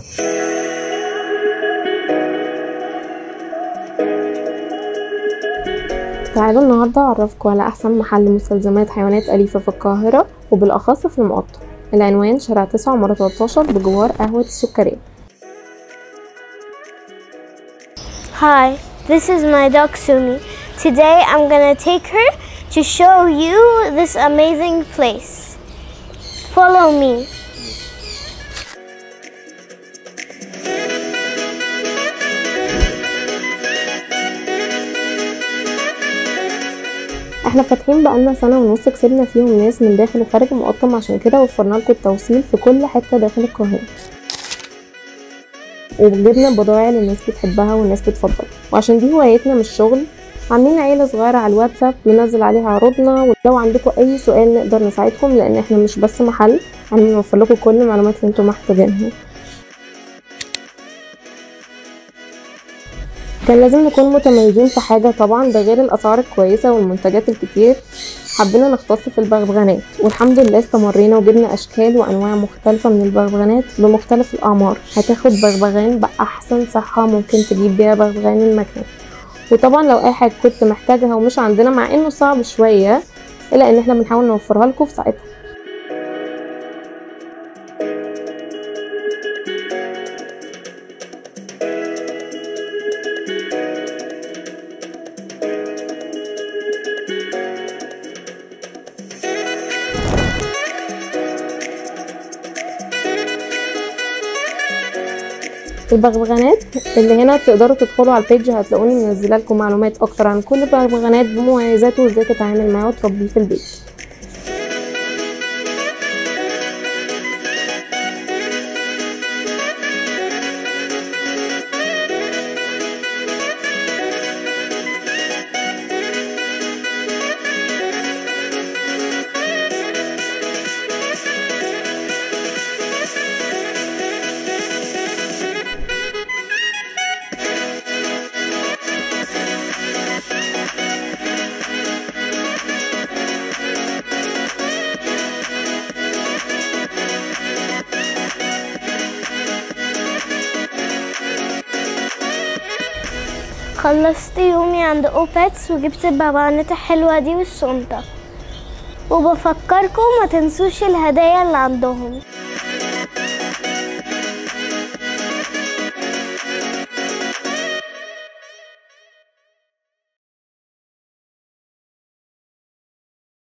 تعالوا النهاردة أعرفكم على أحسن محل مستلزمات حيوانات أليفة في القاهرة وبالأخص في المقطم. العنوان شارع 9 عمارة 13 بجوار قهوة السكرية. Hi, this is my dog Sumi. Today I'm gonna take her to show you this amazing place. Follow me. احنا فاتحين بقالنا سنة ونص، كسبنا فيهم ناس من داخل وخارج المقطم، عشان كده وفرنا لكم التوصيل في كل حتة داخل القاهرة، وجبنا بضايع اللي الناس بتحبها والناس بتفضلها. وعشان دي هوايتنا مش شغل، عاملين عيلة صغيرة على الواتساب بننزل عليها عروضنا، ولو عندكم اي سؤال نقدر نساعدكم، لان احنا مش بس محل، احنا بنوفر لكم كل المعلومات اللي انتم محتاجينها. كان لازم نكون متميزين في حاجة طبعا، ده غير الاسعار الكويسة والمنتجات الكتير. حبينا نختص في البغبغانات، والحمد لله استمرينا وجبنا اشكال وانواع مختلفة من البغبغانات بمختلف الاعمار. هتاخد بغبغان باحسن صحة ممكن تجيب بيها بغبغان المكان. وطبعا لو اي حاجة كنت محتاجها ومش عندنا، مع انه صعب شوية، الا ان احنا بنحاول نوفرها لكم في ساعتها. البغبغانات اللي هنا تقدروا تدخلوا على البيج، هتلاقوني منزله لكم معلومات اكتر عن كل بغبغانات بمميزاته وازاي تتعامل معاه وتربيه في البيت. خلصت يومي عند اوباتس وجبت البغبغانات الحلوة دي والشنطة، وبفكركم ما تنسوش الهدايا اللي عندهم.